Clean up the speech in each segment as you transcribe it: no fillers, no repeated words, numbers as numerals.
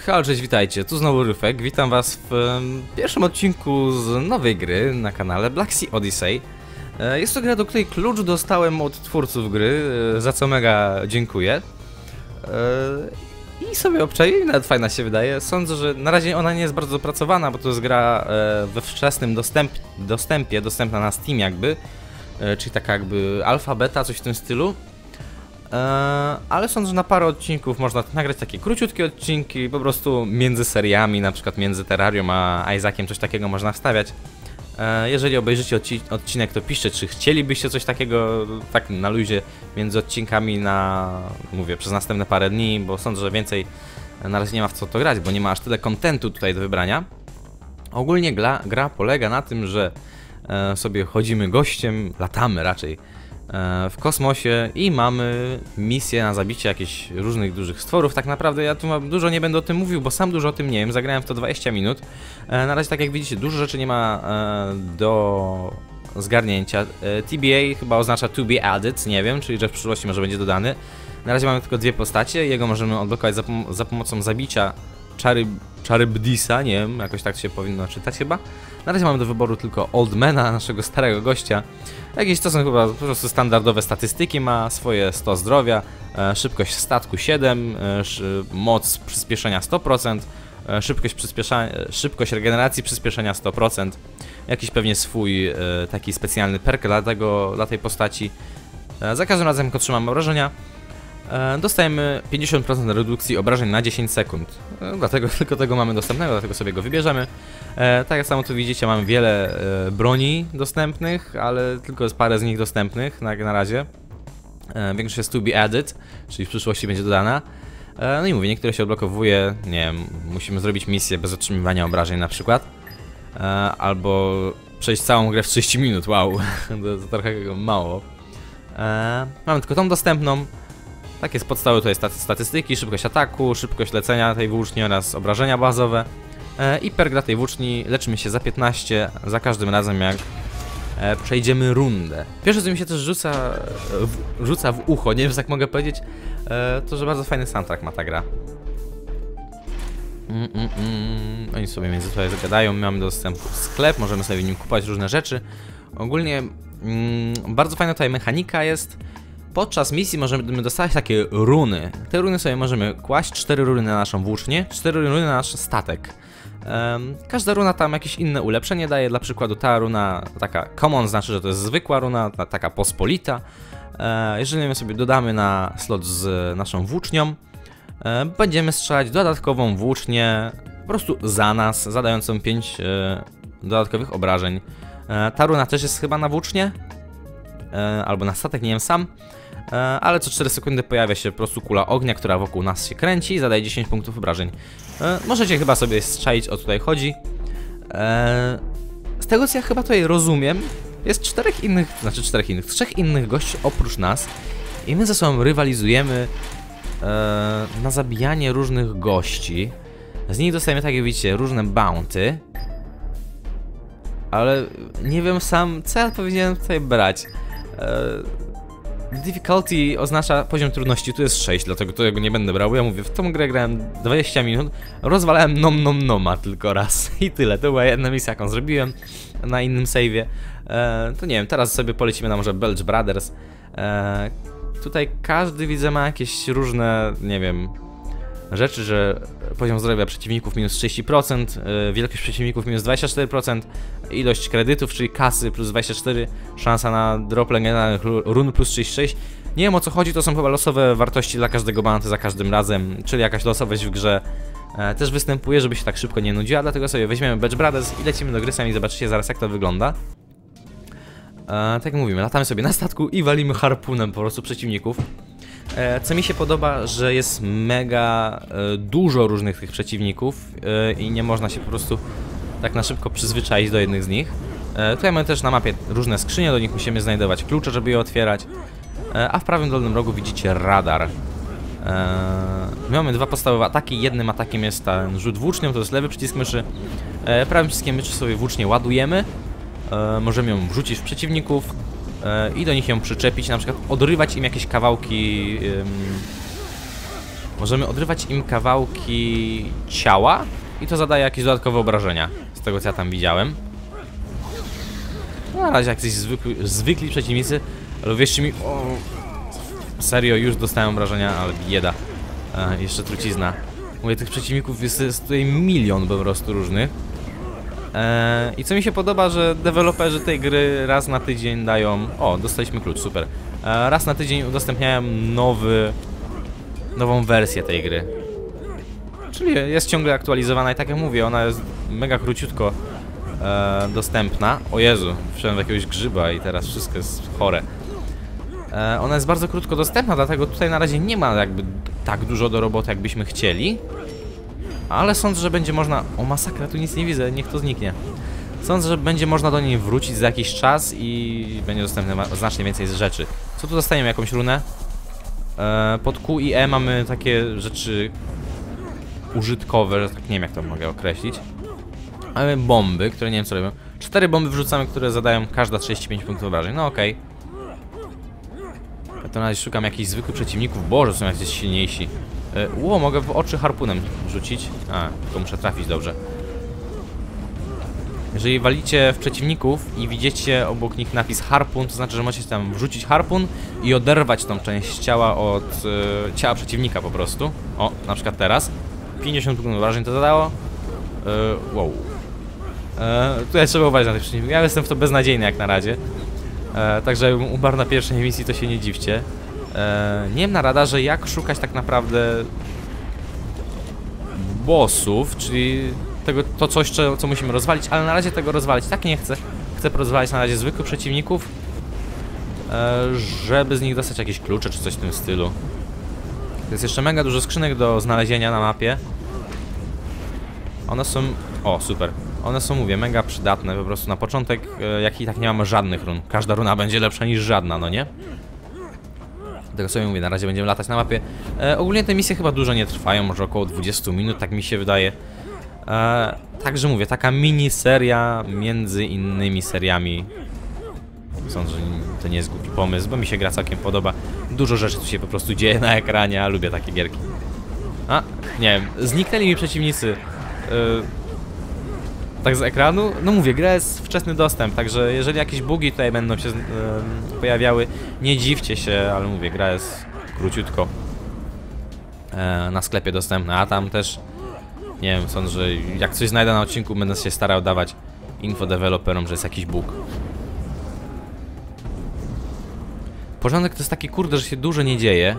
Halo, cześć, witajcie, tu znowu Ryfek, witam was w pierwszym odcinku z nowej gry na kanale Black Sea Odyssey. Jest to gra, do której klucz dostałem od twórców gry, za co mega dziękuję. I sobie obczaiłem, nawet fajna się wydaje. Sądzę, że na razie ona nie jest bardzo dopracowana, bo to jest gra we wczesnym dostępie, dostępna na Steam jakby. Czyli taka jakby alfa, beta, coś w tym stylu. Ale sądzę, że na parę odcinków można nagrać takie króciutkie odcinki, po prostu między seriami, na przykład między Terrarią a Isaakiem, coś takiego można wstawiać. Jeżeli obejrzycie odcinek, to piszcie, czy chcielibyście coś takiego, tak na luzie, między odcinkami na, mówię, przez następne parę dni, bo sądzę, że więcej na razie nie ma w co to grać, bo nie ma aż tyle kontentu tutaj do wybrania. Ogólnie gra polega na tym, że sobie chodzimy gościem, latamy raczej w kosmosie i mamy misję na zabicie jakichś różnych dużych stworów. Tak naprawdę ja tu dużo nie będę o tym mówił, bo sam dużo o tym nie wiem, zagrałem w to 20 minut. Na razie, tak jak widzicie, dużo rzeczy nie ma do zgarnięcia. TBA chyba oznacza to be added, nie wiem, czyli że w przyszłości może będzie dodany. Na razie mamy tylko dwie postacie, jego możemy odblokować za pomocą zabicia Charybdisa, nie wiem, jakoś tak się powinno czytać chyba. Na razie mamy do wyboru tylko Oldmana, naszego starego gościa. Jakieś to są chyba po prostu standardowe statystyki, ma swoje 100 zdrowia, szybkość statku 7, moc przyspieszenia 100%, szybkość regeneracji przyspieszenia 100%, jakiś pewnie swój taki specjalny perk dla tej postaci. Za każdym razem, jak otrzymamy obrażenia, dostajemy 50% redukcji obrażeń na 10 sekund. Dlatego tylko tego mamy dostępnego, dlatego sobie go wybierzemy. Tak jak samo tu widzicie, mamy wiele broni dostępnych, ale tylko jest parę z nich dostępnych na razie. Większość jest to be added, czyli w przyszłości będzie dodana. No i mówię, niektóre się odblokowuje, nie wiem, musimy zrobić misję bez otrzymywania obrażeń na przykład. Albo przejść całą grę w 30 minut, wow, to trochę mało. Mamy tylko tą dostępną. Takie z podstawy to jest statystyki, szybkość ataku, szybkość lecenia tej włóczni oraz obrażenia bazowe. I perk dla tej włóczni, leczymy się za 15 za każdym razem, jak przejdziemy rundę. Pierwsze, co mi się też rzuca w ucho, nie wiem, jak mogę powiedzieć, to że bardzo fajny soundtrack ma ta gra. Oni sobie między sobą zagadają, my mamy dostęp w sklep, możemy sobie w nim kupować różne rzeczy. Ogólnie bardzo fajna tutaj mechanika jest. Podczas misji możemy dostać takie runy. Te runy sobie możemy kłaść, 4 runy na naszą włócznię, 4 runy na nasz statek. Każda runa tam jakieś inne ulepszenie daje, dla przykładu ta runa taka common znaczy, że to jest zwykła runa, taka pospolita. Jeżeli my sobie dodamy na slot z naszą włócznią, będziemy strzelać dodatkową włócznię po prostu za nas, zadającą 5 dodatkowych obrażeń. Ta runa też jest chyba na włócznię, albo na statek, nie wiem sam. Ale co 4 sekundy pojawia się po prostu kula ognia, która wokół nas się kręci i zadaje 10 punktów obrażeń. Możecie chyba sobie strzelić, o tutaj chodzi. Z tego, co ja chyba tutaj rozumiem, jest 3 innych gości oprócz nas i my ze sobą rywalizujemy na zabijanie różnych gości. Z nich dostajemy, tak jak widzicie, różne bounty. Ale nie wiem sam, co ja powinienem tutaj brać. Difficulty oznacza poziom trudności, tu jest 6, dlatego tego nie będę brał. Ja mówię, w tą grę grałem 20 minut, rozwalałem noma tylko raz i tyle. To była jedna misja, jaką zrobiłem na innym save'ie. To nie wiem, teraz sobie polecimy na może Belch Brothers. Tutaj każdy, widzę, ma jakieś różne, nie wiem, rzeczy, że poziom zdrowia przeciwników minus 30%, wielkość przeciwników minus 24%, ilość kredytów, czyli kasy plus 24, szansa na drop legendarnych run plus 36. Nie wiem, o co chodzi, to są chyba losowe wartości dla każdego bounty za każdym razem, czyli jakaś losowość w grze też występuje, żeby się tak szybko nie nudziła, dlatego sobie weźmiemy Belch Brothers i lecimy do gry, sami zobaczycie zaraz, jak to wygląda. Tak jak mówimy, latamy sobie na statku i walimy harpunem po prostu przeciwników. Co mi się podoba, że jest mega dużo różnych tych przeciwników i nie można się po prostu tak na szybko przyzwyczaić do jednych z nich. Tutaj mamy też na mapie różne skrzynie, do nich musimy znajdować klucze, żeby je otwierać. A w prawym dolnym rogu widzicie radar. My mamy dwa podstawowe ataki, jednym atakiem jest ten rzut włócznią, to jest lewy przycisk myszy. Prawym przyciskiem myszy sobie włócznię ładujemy. Możemy ją wrzucić w przeciwników i do nich ją przyczepić, na przykład odrywać im jakieś kawałki możemy odrywać im kawałki ciała i to zadaje jakieś dodatkowe obrażenia, z tego co ja tam widziałem. No, na razie jakieś zwykli przeciwnicy, ale wierzcie mi, serio, już dostałem obrażenia, ale bieda. Jeszcze trucizna. Mówię, tych przeciwników jest tutaj milion po prostu różnych. I co mi się podoba, że deweloperzy tej gry raz na tydzień dają... O, dostaliśmy klucz, super. Raz na tydzień udostępniają nową wersję tej gry. Czyli jest ciągle aktualizowana i tak jak mówię, ona jest mega króciutko dostępna. O Jezu, wszedłem w jakiegoś grzyba i teraz wszystko jest chore. Ona jest bardzo krótko dostępna, dlatego tutaj na razie nie ma jakby tak dużo do roboty, jakbyśmy chcieli. Ale sądzę, że będzie można... O masakra, tu nic nie widzę, niech to zniknie. Sądzę, że będzie można do niej wrócić za jakiś czas i będzie dostępne znacznie więcej rzeczy. Co tu dostaniemy? Jakąś runę? Pod Q i E mamy takie rzeczy użytkowe, że tak nie wiem jak to mogę określić. Mamy bomby, które nie wiem co robią. 4 bomby wrzucamy, które zadają każda 35 punktów obrażeń. No okej. Ja to na razie szukam jakichś zwykłych przeciwników. Boże, są jakieś silniejsi. Mogę w oczy harpunem rzucić. Tylko muszę trafić dobrze. Jeżeli walicie w przeciwników i widzicie obok nich napis harpun, to znaczy, że możecie tam wrzucić harpun i oderwać tą część ciała od ciała przeciwnika po prostu. O, na przykład teraz. 50 punktów wrażeń to zadało. Wow. Tutaj trzeba uważać na tych przeciwników. Ja jestem w to beznadziejny jak na razie. Także jakbym umarł na pierwszej misji, to się nie dziwcie. Nie wiem na radarze, jak szukać tak naprawdę bossów, czyli to coś, co musimy rozwalić, ale na razie tego rozwalić tak nie chcę. Chcę porozwalić na razie zwykłych przeciwników, żeby z nich dostać jakieś klucze czy coś w tym stylu. To jest jeszcze mega dużo skrzynek do znalezienia na mapie. One są... O, super. One są, mówię, mega przydatne po prostu na początek, jak i tak nie mamy żadnych run. Każda runa będzie lepsza niż żadna, no nie? Tego sobie mówię, na razie będziemy latać na mapie. Ogólnie te misje chyba dużo nie trwają, może około 20 minut, tak mi się wydaje. Także mówię, taka mini seria między innymi seriami. Sądzę, że to nie jest głupi pomysł, bo mi się gra całkiem podoba. Dużo rzeczy tu się po prostu dzieje na ekranie, a lubię takie gierki. Nie wiem, zniknęli mi przeciwnicy tak z ekranu. No mówię, gra jest wczesny dostęp, także jeżeli jakieś bugi tutaj będą się pojawiały, nie dziwcie się, ale mówię, gra jest króciutko na sklepie dostępna, a tam też nie wiem, sądzę, że jak coś znajdę na odcinku, będę się starał dawać info deweloperom, że jest jakiś bug. Porządek to jest taki kurde, że się dużo nie dzieje.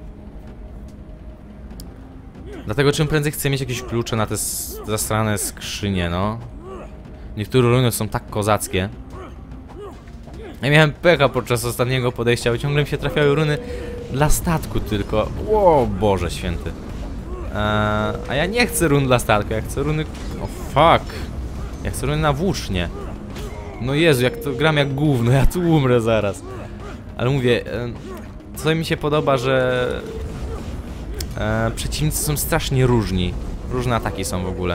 Dlatego czym prędzej chcę mieć jakieś klucze na te zasrane skrzynie, no. Niektóre runy są tak kozackie. Ja miałem pecha podczas ostatniego podejścia, bo ciągle mi się trafiały runy dla statku tylko. O Boże święty. A ja nie chcę run dla statku, ja chcę runy... O fuck. Ja chcę runy na włócznie. No Jezu, jak to gram jak gówno, ja tu umrę zaraz. Ale mówię, co mi się podoba, że przeciwnicy są strasznie różni. Różne ataki są w ogóle.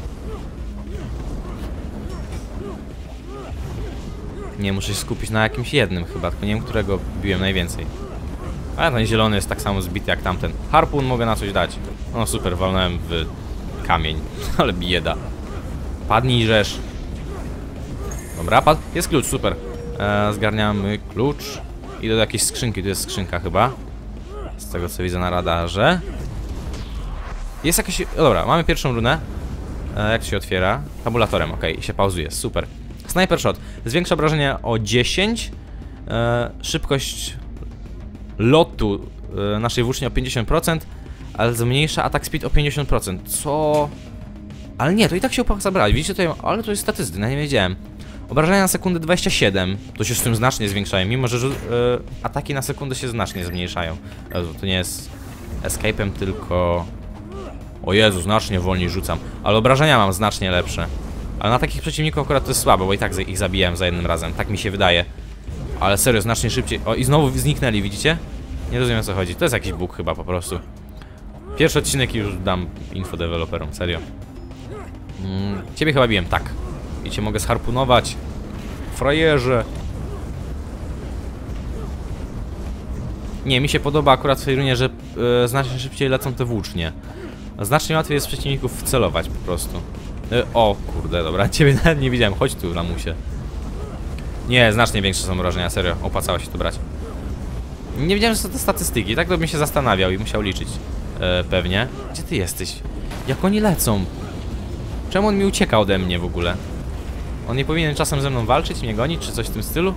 Nie, muszę się skupić na jakimś jednym chyba, tylko nie wiem, którego biłem najwięcej. Ale ten zielony jest tak samo zbity jak tamten. Harpun mogę na coś dać. No super, walnąłem w kamień. Ale bieda. Padnij rzesz. Dobra, padł. Jest klucz, super. Zgarniamy klucz. Idę do jakiejś skrzynki, tu jest skrzynka chyba. Z tego co widzę na radarze. Jest jakaś... Dobra, mamy pierwszą runę. Jak się otwiera? Tabulatorem, ok, i się pauzuje, super. Sniper shot. Zwiększa obrażenia o 10. Szybkość lotu naszej włóczni o 50%, ale zmniejsza atak speed o 50%. Co? Ale nie, to i tak się opłaca zabrać. Widzicie tutaj, ale to jest statystyka, ja nie wiedziałem. Obrażenia na sekundę 27. To się z tym znacznie zwiększają, mimo że ataki na sekundę się znacznie zmniejszają. To nie jest escape'em, tylko... O Jezu, znacznie wolniej rzucam. Ale obrażenia mam znacznie lepsze. Ale na takich przeciwników akurat to jest słabe, bo i tak ich zabijałem za jednym razem. Tak mi się wydaje. Ale serio, znacznie szybciej. O, i znowu zniknęli, widzicie? Nie rozumiem o co chodzi. To jest jakiś bug chyba po prostu. Pierwszy odcinek i już dam info deweloperom, serio. Ciebie chyba biłem, tak. I cię mogę zharpunować. Frajerze. Nie, mi się podoba akurat w tej runie, że znacznie szybciej lecą te włócznie. Znacznie łatwiej jest przeciwników wcelować po prostu. O kurde, dobra, ciebie nawet nie widziałem. Chodź tu, lamusie. Nie, znacznie większe są obrażenia, serio. Opłacało się to brać. Nie wiedziałem, że są te statystyki. Tak to bym się zastanawiał i musiał liczyć. Pewnie. Gdzie ty jesteś? Jak oni lecą? Czemu on mi ucieka ode mnie w ogóle? On nie powinien czasem ze mną walczyć, mnie gonić, czy coś w tym stylu?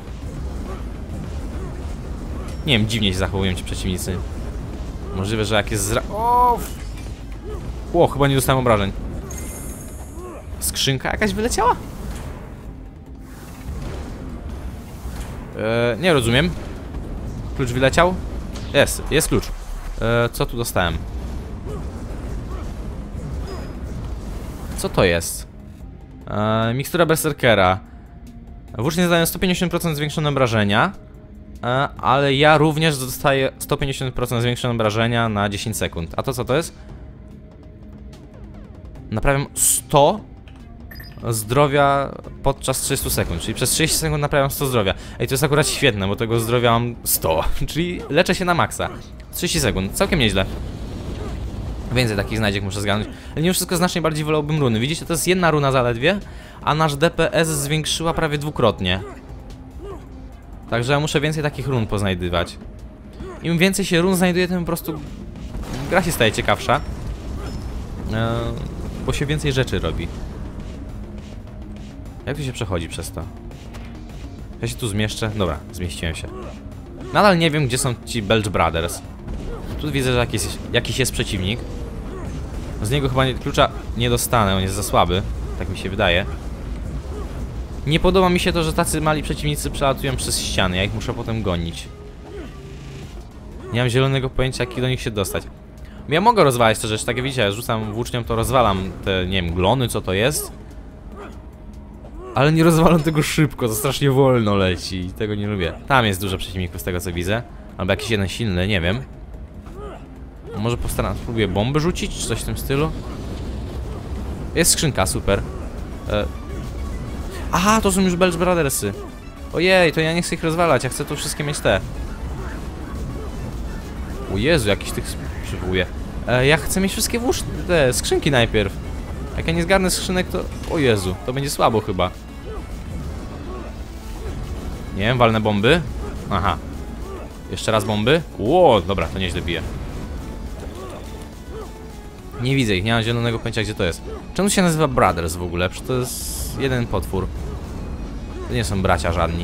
Nie wiem, dziwnie się zachowują ci przeciwnicy. Możliwe, że jak jest O, chyba nie dostałem obrażeń. Skrzynka jakaś wyleciała? Nie rozumiem. Klucz wyleciał? Jest klucz. Co tu dostałem? Co to jest? Mikstura berserkera. Włócznie zadają 150% zwiększone obrażenia, ale ja również dostaję 150% zwiększone obrażenia na 10 sekund. A to co to jest? Naprawiam 100 zdrowia podczas 30 sekund, czyli przez 30 sekund naprawiam 100 zdrowia. Ej, to jest akurat świetne, bo tego zdrowia mam 100, czyli leczę się na maksa. 30 sekund, całkiem nieźle. Więcej takich znajdziek muszę zgarnąć. Ale mimo wszystko znacznie bardziej wolałbym runy. Widzicie, to jest jedna runa zaledwie, a nasz DPS zwiększyła prawie dwukrotnie. Także ja muszę więcej takich run poznajdywać. Im więcej się run znajduje, tym po prostu gra się staje ciekawsza. Bo się więcej rzeczy robi. Jak tu się przechodzi przez to? Ja się tu zmieszczę? Dobra, zmieściłem się. Nadal nie wiem, gdzie są ci Belch Brothers. Tu widzę, że jakiś jest przeciwnik. Z niego chyba klucza nie dostanę, on jest za słaby. Tak mi się wydaje. Nie podoba mi się to, że tacy mali przeciwnicy przelatują przez ściany. Ja ich muszę potem gonić. Nie mam zielonego pojęcia, jak do nich się dostać. Ja mogę rozwalać te rzeczy, tak jak widzicie, ja rzucam włócznią, to rozwalam te, nie wiem, glony, co to jest. Ale nie rozwalam tego szybko, to strasznie wolno leci i tego nie lubię. Tam jest dużo przeciwników z tego co widzę. Albo jakiś jeden silny, nie wiem. Może spróbuję bomby rzucić, czy coś w tym stylu. Jest skrzynka, super. Aha, to są już Belch Brothersy. Ojej, to ja nie chcę ich rozwalać, ja chcę tu wszystkie mieć te. O Jezu, jakiś tych przywołuje. Ja chcę mieć wszystkie te skrzynki najpierw. Jak ja nie zgarnę skrzynek, to... O Jezu, to będzie słabo chyba. Nie wiem, walne bomby. Aha. Jeszcze raz bomby. Ło, dobra, to nieźle bije. Nie widzę ich, nie mam zielonego pojęcia, gdzie to jest. Czemu się nazywa Brothers w ogóle? Przecież to jest jeden potwór. To nie są bracia żadni.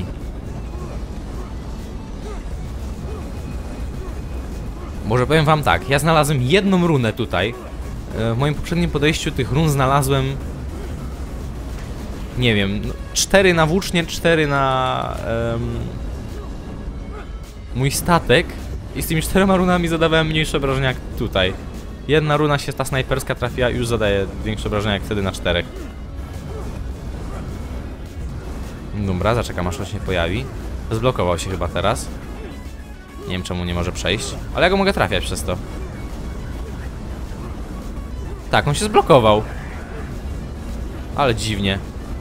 Może powiem wam tak, ja znalazłem jedną runę tutaj. W moim poprzednim podejściu tych run znalazłem... Nie wiem, 4 na włócznie, 4 na... mój statek. I z tymi 4 runami zadawałem mniejsze obrażenia jak tutaj. Jedna runa się, ta snajperska trafiła i już zadaje większe obrażenia jak wtedy na 4. Dobra, zaczekam aż on się pojawi. Zblokował się chyba teraz. Nie wiem czemu nie może przejść, ale ja go mogę trafiać przez to. Tak, on się zblokował. Ale dziwnie.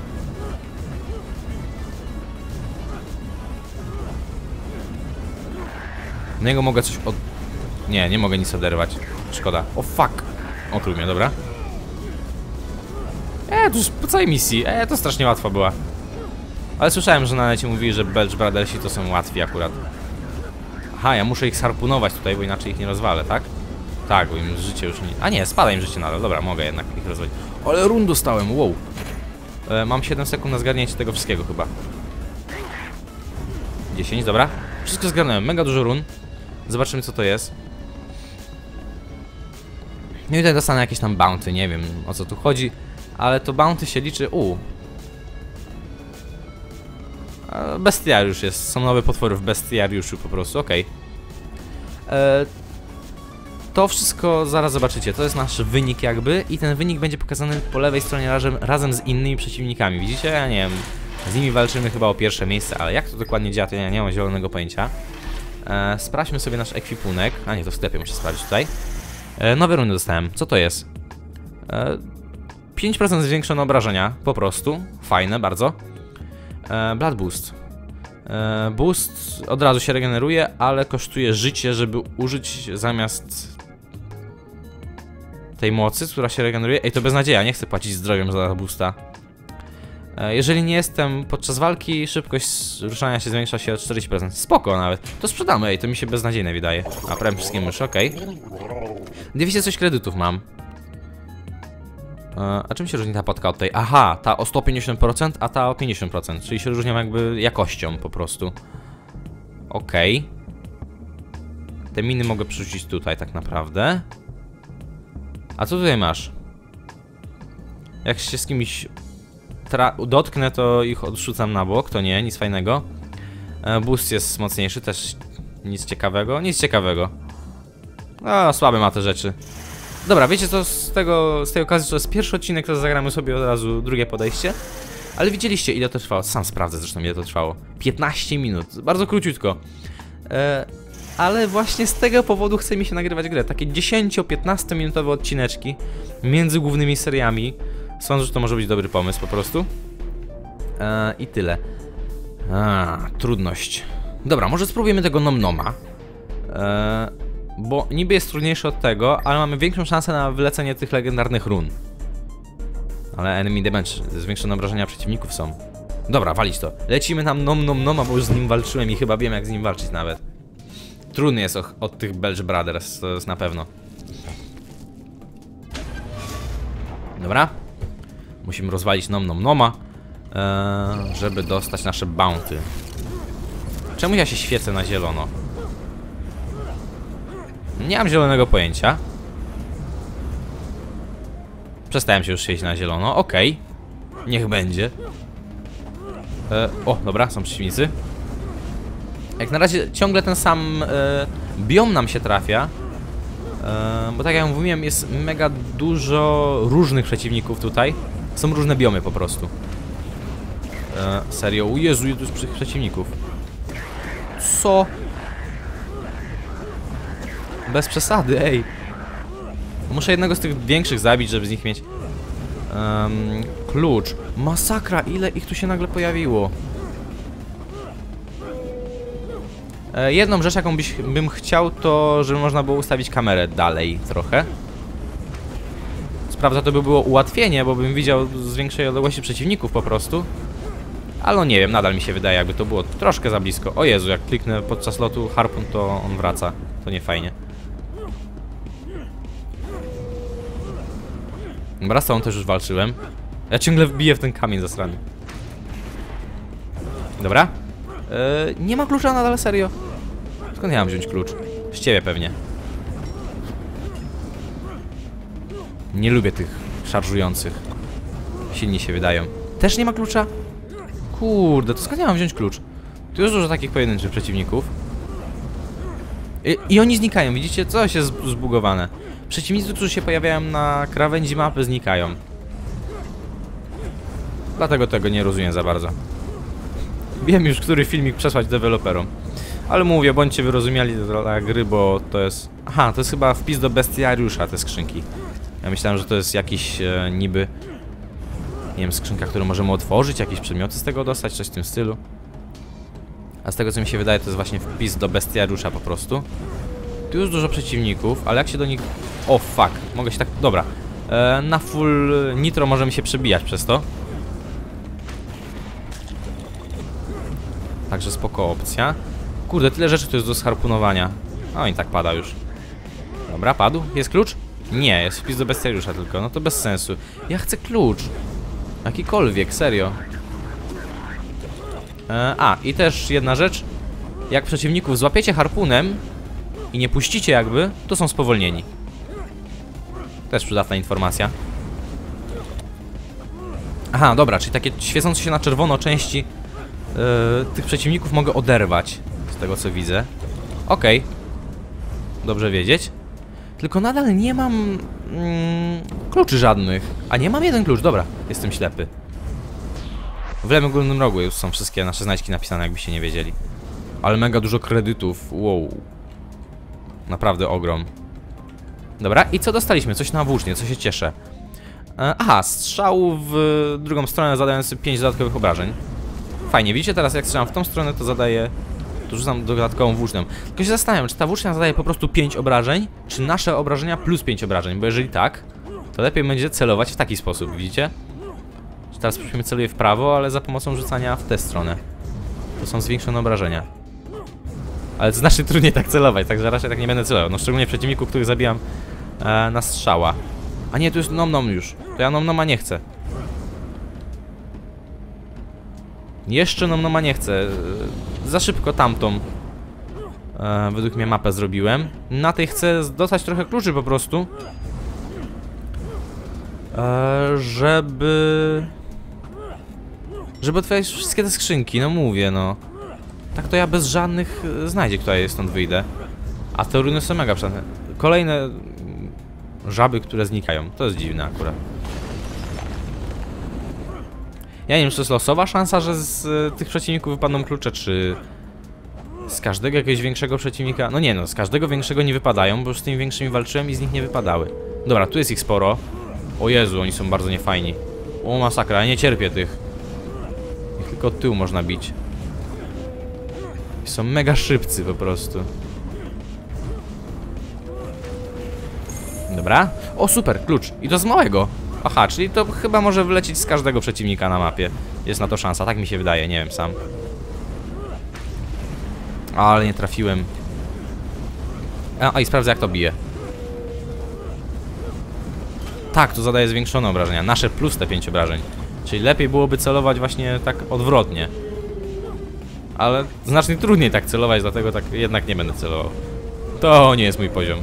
Na niego mogę coś od... Nie, nie mogę nic oderwać. Szkoda. O fuck. Otruł mnie, dobra. To już po całej misji. To strasznie łatwa była. Ale słyszałem, że na necie mówili, że Belch Brothersi to są łatwi akurat. Aha, ja muszę ich zharpunować tutaj, bo inaczej ich nie rozwalę, tak? Tak, bo im życie już nie... A nie, spada im życie nadal. Dobra, mogę jednak ich rozwalić. Ale run dostałem, wow. Mam 7 sekund na zgarnięcie tego wszystkiego chyba. 10, dobra. Wszystko zgarnąłem, mega dużo run. Zobaczymy co to jest. No i tutaj dostanę jakieś tam bounty, nie wiem o co tu chodzi. Ale to bounty się liczy... Bestiariusz jest, są nowe potwory w bestiariuszu po prostu, okej. To wszystko zaraz zobaczycie, to jest nasz wynik jakby i ten wynik będzie pokazany po lewej stronie razem z innymi przeciwnikami, widzicie? Ja nie wiem, z nimi walczymy chyba o pierwsze miejsce, ale jak to dokładnie działa, to ja nie mam zielonego pojęcia. Sprawdźmy sobie nasz ekwipunek, a nie, to w sklepie muszę sprawdzić tutaj. Nowe runy dostałem, co to jest? 5% zwiększone obrażenia, po prostu, fajne bardzo. Blood Boost. Boost od razu się regeneruje, ale kosztuje życie, żeby użyć zamiast tej mocy, która się regeneruje. Ej, to beznadzieja, nie chcę płacić zdrowiem za boosta. Jeżeli nie jestem podczas walki, szybkość ruszania się zwiększa się o 40%. Spoko nawet. To sprzedamy, ej, to mi się beznadziejne wydaje. A prawie wszystkim myszy, okej. 200 coś kredytów mam. A czym się różni ta podka od tej? Aha, ta o 150%, a ta o 50%. Czyli się różnią jakby jakością po prostu. Okej. Te miny mogę przerzucić tutaj tak naprawdę. A co tutaj masz? Jak się z kimś dotknę, to ich odrzucam na bok, to nie, nic fajnego. Boost jest mocniejszy, też nic ciekawego, nic ciekawego. No, słabe ma te rzeczy. Dobra, wiecie co, z tej okazji to jest pierwszy odcinek, to zagramy sobie od razu drugie podejście. Ale widzieliście, ile to trwało, sam sprawdzę zresztą, ile to trwało. 15 minut, bardzo króciutko. Ale właśnie z tego powodu chce mi się nagrywać grę. Takie 10-15 minutowe odcineczki między głównymi seriami. Sądzę, że to może być dobry pomysł po prostu. I tyle. Trudność. Dobra, może spróbujemy tego Nom-Noma. Bo niby jest trudniejszy od tego, ale mamy większą szansę na wylecenie tych legendarnych run. Ale enemy damage, zwiększone obrażenia przeciwników są. Dobra, walić to. Lecimy tam Nom-Noma, bo już z nim walczyłem i chyba wiem, jak z nim walczyć nawet. Trudny jest od tych Belch Brothers, to jest na pewno. Dobra. Musimy rozwalić Nom-Noma, żeby dostać nasze bounty. Czemu ja się świecę na zielono? Nie mam zielonego pojęcia. Przestałem się już świecić na zielono, okej. Niech będzie. O, dobra, są przeciwnicy. Jak na razie ciągle ten sam biom nam się trafia. Bo tak jak mówiłem, jest mega dużo różnych przeciwników tutaj. Są różne biomy po prostu. Serio, o Jezu, ile tu jest przeciwników. Co? Bez przesady, ej. Muszę jednego z tych większych zabić, żeby z nich mieć klucz. Masakra, ile ich tu się nagle pojawiło. Jedną rzecz, jaką bym chciał, to żeby można było ustawić kamerę dalej trochę. Sprawda, to by było ułatwienie, bo bym widział z większej odległości przeciwników po prostu. Ale no nie wiem, nadal mi się wydaje, jakby to było troszkę za blisko. O Jezu, jak kliknę podczas lotu harpun, to on wraca. To nie fajnie. Dobra, z tą też już walczyłem. Ja ciągle wbiję w ten kamień zasrany. Dobra. Nie ma klucza nadal, serio. Skąd ja mam wziąć klucz? Z ciebie pewnie. Nie lubię tych szarżujących. Silni się wydają. Też nie ma klucza? Kurde, to skąd ja mam wziąć klucz? Tu jest dużo takich pojedynczych przeciwników. I oni znikają, widzicie? Coś jest zbugowane. Przeciwnicy, którzy się pojawiają na krawędzi mapy, znikają. Dlatego tego nie rozumiem za bardzo. Wiem już, który filmik przesłać deweloperom. Ale mówię, bądźcie wyrozumiali dla gry, bo to jest... Aha, to jest chyba wpis do bestiariusza, te skrzynki. Ja myślałem, że to jest jakiś niby... Nie wiem, skrzynka, którą możemy otworzyć, jakieś przedmioty z tego dostać, coś w tym stylu. A z tego, co mi się wydaje, to jest właśnie wpis do bestiariusza po prostu. Tu już dużo przeciwników, ale jak się do nich... O, fuck, mogę się tak... Dobra. Na full nitro możemy się przebijać przez to. Także spoko opcja. Kurde, tyle rzeczy tu jest do zharpunowania. O, i tak pada już. Dobra, padł. Jest klucz? Nie, jest wpis do bestiariusza tylko. No to bez sensu. Ja chcę klucz. Jakikolwiek, serio. I też jedna rzecz. Jak przeciwników złapiecie harpunem i nie puścicie jakby, to są spowolnieni. Też przydatna informacja. Aha, dobra, czyli takie świecące się na czerwono części tych przeciwników mogę oderwać. Z tego co widzę. Okej. Dobrze wiedzieć. Tylko nadal nie mam kluczy żadnych. A nie mam jeden klucz, dobra. Jestem ślepy. W lewym górnym rogu już są wszystkie nasze znajdźki napisane, jakbyście nie wiedzieli. Ale mega dużo kredytów. Wow. Naprawdę ogrom. Dobra, i co dostaliśmy? Coś na włócznie, co się cieszę. Aha, strzał w drugą stronę zadający 5 dodatkowych obrażeń. fajnie. Widzicie, teraz jak strzelam w tą stronę, to zadaje... To rzucam dodatkową włócznią. Tylko się zastanawiam, czy ta włócznia zadaje po prostu 5 obrażeń, czy nasze obrażenia plus 5 obrażeń. Bo jeżeli tak, to lepiej będzie celować w taki sposób, widzicie? Teraz musimy celuję w prawo, ale za pomocą rzucania w tę stronę. To są zwiększone obrażenia. Ale to znacznie trudniej tak celować, także raczej tak nie będę celował. No szczególnie przeciwników, których zabijam na strzała. A nie, tu jest nom-nom już. To ja nom-noma nie chcę. Jeszcze nom-noma nie chcę. Za szybko tamtą według mnie mapę zrobiłem. Na tej chcę dostać trochę kluczy po prostu. Żeby otwierać wszystkie te skrzynki, no mówię, no. Tak to ja bez żadnych znajdzie, która stąd wyjdę. A te runy są mega przydatne. Kolejne żaby, które znikają. To jest dziwne akurat. Ja nie wiem, czy to jest losowa szansa, że z tych przeciwników wypadną klucze, czy z każdego jakiegoś większego przeciwnika. No nie no, z każdego większego nie wypadają, bo już z tymi większymi walczyłem i z nich nie wypadały. Dobra, tu jest ich sporo. O Jezu, oni są bardzo niefajni. O masakra, ja nie cierpię tych. Ich tylko od tyłu można bić. I są mega szybcy po prostu. Dobra. O super, klucz. I to z małego. Aha, czyli to chyba może wlecieć z każdego przeciwnika na mapie. Jest na to szansa, tak mi się wydaje, nie wiem sam. Ale nie trafiłem. A i sprawdzę jak to bije. Tak, to zadaje zwiększone obrażenia. Nasze plus te 5 obrażeń. Czyli lepiej byłoby celować właśnie tak odwrotnie. Ale znacznie trudniej tak celować, dlatego tak jednak nie będę celował. To nie jest mój poziom.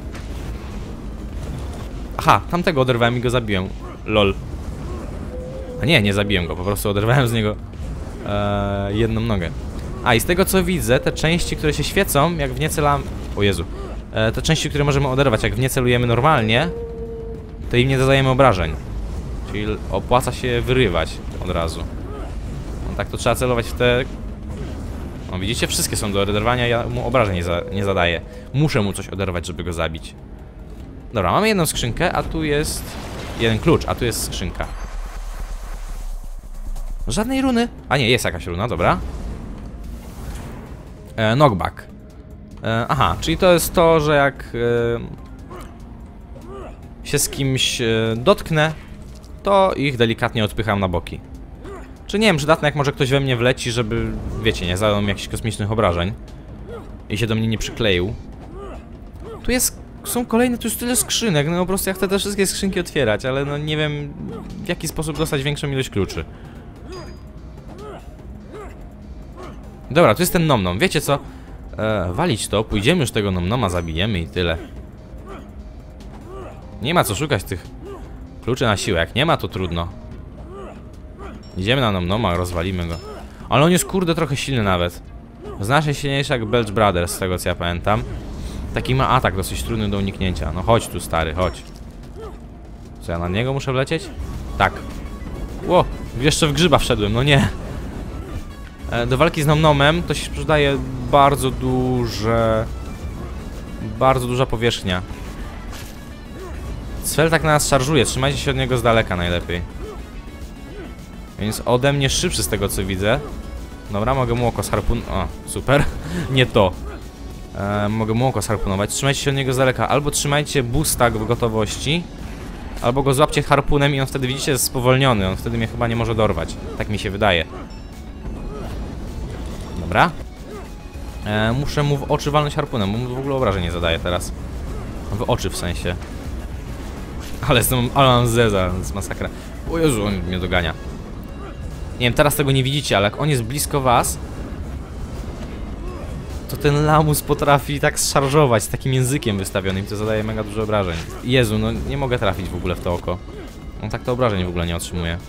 Aha, tamtego oderwałem i go zabiłem. Lol. A nie, nie zabiłem go, po prostu oderwałem z niego jedną nogę. A i z tego co widzę, te części, które się świecą, jak w nie celam... O Jezu. Te części, które możemy oderwać, jak w nie celujemy normalnie, to im nie dodajemy obrażeń. Czyli opłaca się wyrywać od razu. No tak to trzeba celować w te... No widzicie, wszystkie są do oderwania, ja mu obrażeń nie zadaję. Muszę mu coś oderwać, żeby go zabić. Dobra, mamy jedną skrzynkę, a tu jest... jeden klucz, a tu jest skrzynka. Żadnej runy. A nie, jest jakaś runa, dobra. Knockback. Aha, czyli to jest to, że jak się z kimś dotknę, to ich delikatnie odpycham na boki. Czy nie wiem, przydatne jak może ktoś we mnie wleci, żeby, wiecie, nie zadał mi jakichś kosmicznych obrażeń i się do mnie nie przykleił. Tu są kolejne, tu jest tyle skrzynek, no po prostu ja chcę te wszystkie skrzynki otwierać, ale no nie wiem w jaki sposób dostać większą ilość kluczy. Dobra, tu jest ten nom-nom, wiecie co? Walić to, pójdziemy już tego nom-noma, zabijemy i tyle. Nie ma co szukać tych kluczy na siłę, jak nie ma to trudno. Idziemy na nom-noma, rozwalimy go. Ale on jest kurde trochę silny nawet. Znacznie silniejszy jak Belch Brothers, z tego co ja pamiętam. Taki ma atak dosyć trudny do uniknięcia. No chodź tu stary, chodź. Co, ja na niego muszę wlecieć? Tak. Ło, jeszcze w grzyba wszedłem, no nie. Do walki z nom-nomem to się przydaje bardzo duża powierzchnia. Sfel tak na nas szarżuje, trzymajcie się od niego z daleka najlepiej. Więc ode mnie szybszy z tego co widzę. Dobra, mogę mu oko zharpunować. O, super. Nie to. Mogę mu oko zharpunować. Trzymajcie się od niego z daleka. Albo trzymajcie boosta w gotowości, albo go złapcie harpunem i on wtedy, widzicie, jest spowolniony. On wtedy mnie chyba nie może dorwać. Tak mi się wydaje. Dobra. Muszę mu w oczy walnąć harpunem, bo mu w ogóle obrażeń nie zadaje teraz. W oczy w sensie. Ale mam zeza, z masakra. O Jezu, on mnie dogania. Nie wiem, teraz tego nie widzicie, ale jak on jest blisko was, to ten lamus potrafi tak zszarżować z takim językiem wystawionym, to zadaje mega dużo obrażeń. Jezu, no nie mogę trafić w ogóle w to oko. On tak to obrażeń w ogóle nie otrzymuje.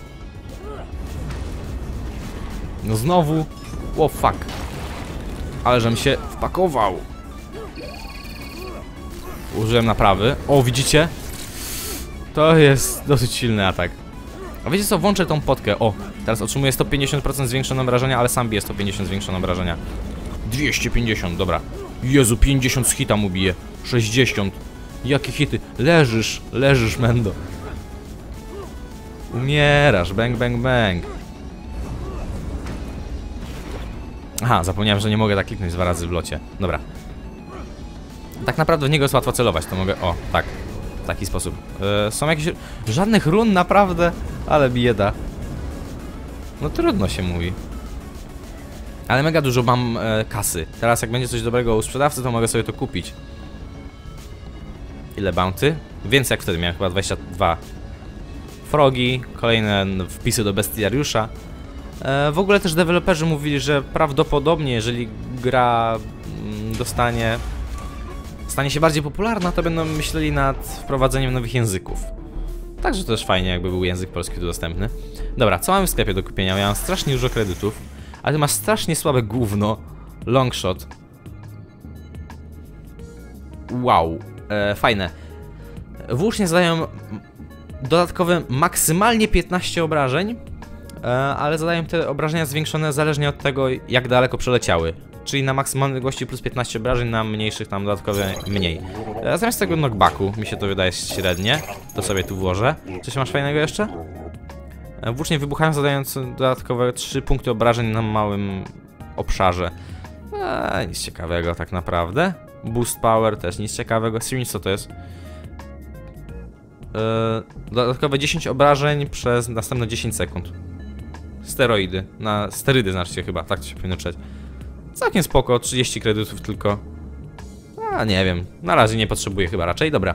No znowu. O fuck. Ale żem się wpakował. Użyłem naprawy. O, widzicie? To jest dosyć silny atak. A wiecie co? Włączę tą potkę. O, teraz otrzymuję 150% zwiększone obrażenia, ale sam bije 150 zwiększone obrażenia. 250, dobra. Jezu, 50 z hita mu bije. 60. Jakie hity? Leżysz, Mendo. Umierasz, bang, bang, bang. Aha, zapomniałem, że nie mogę tak kliknąć 2 razy w locie. Dobra. Tak naprawdę w niego jest łatwo celować, to mogę... O, tak. W taki sposób. Są jakieś... Żadnych run naprawdę, ale bieda. No trudno się mówi. Ale mega dużo mam kasy. Teraz jak będzie coś dobrego u sprzedawcy, to mogę sobie to kupić. Ile bounty? Więcej jak wtedy, miałem chyba 22. Frogi, kolejne wpisy do bestiariusza. W ogóle też deweloperzy mówili, że prawdopodobnie jeżeli gra stanie się bardziej popularna, to będą myśleli nad wprowadzeniem nowych języków. Także to też fajnie, jakby był język polski tu dostępny. Dobra, co mamy w sklepie do kupienia? Ja mam strasznie dużo kredytów, ale ty masz strasznie słabe gówno. Longshot. Wow, fajne. Włócznie zadają dodatkowe maksymalnie 15 obrażeń, ale zadają te obrażenia zwiększone zależnie od tego, jak daleko przeleciały. Czyli na maksymalnej odległości plus 15 obrażeń, na mniejszych tam dodatkowe mniej. Zamiast tego knockbacku, mi się to wydaje średnie, to sobie tu włożę. Coś masz fajnego jeszcze? Włócznie wybuchają, zadając dodatkowe 3 punkty obrażeń na małym obszarze. Nic ciekawego tak naprawdę. Boost power też nic ciekawego. Syringe co to jest? Dodatkowe 10 obrażeń przez następne 10 sekund. Steroidy. Sterydy znaczy chyba, tak to się powinno czytać. Całkiem spoko, 30 kredytów tylko. Nie wiem, na razie nie potrzebuję chyba raczej, dobra.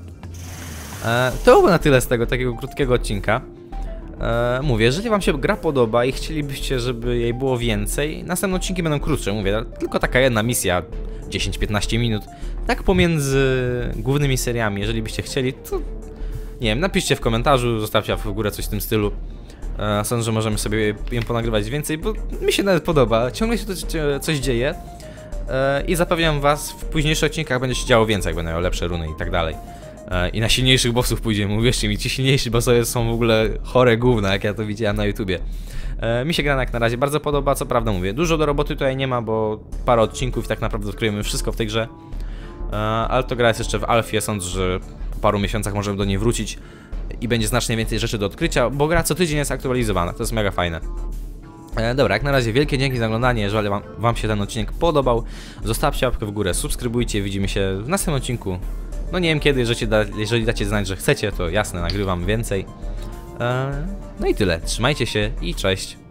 To było na tyle z tego takiego krótkiego odcinka. Mówię, jeżeli wam się gra podoba i chcielibyście, żeby jej było więcej, następne odcinki będą krótsze, mówię, tylko taka jedna misja, 10-15 minut. Tak pomiędzy głównymi seriami, jeżeli byście chcieli, to nie wiem, napiszcie w komentarzu, zostawcie w górę coś w tym stylu. Sądzę, że możemy sobie ją ponagrywać więcej, bo mi się nawet podoba, ciągle się tu coś dzieje. I zapewniam was, w późniejszych odcinkach będzie się działo więcej, jak będą miały lepsze runy i tak dalej. I na silniejszych bossów pójdziemy, uwierzcie mi, ci silniejsi bossowie są w ogóle chore gówna, jak ja to widziałem na YouTubie. Mi się gra jak na razie bardzo podoba, co prawda mówię, dużo do roboty tutaj nie ma, bo parę odcinków i tak naprawdę odkryjemy wszystko w tej grze. Ale to gra jest jeszcze w alfie, sądzę, że po paru miesiącach możemy do niej wrócić i będzie znacznie więcej rzeczy do odkrycia, bo gra co tydzień jest aktualizowana, to jest mega fajne. Dobra, jak na razie wielkie dzięki za oglądanie, jeżeli wam się ten odcinek podobał, zostawcie łapkę w górę, subskrybujcie, widzimy się w następnym odcinku. No nie wiem kiedy, jeżeli dacie znać, że chcecie, to jasne, nagrywam więcej. No i tyle, trzymajcie się i cześć.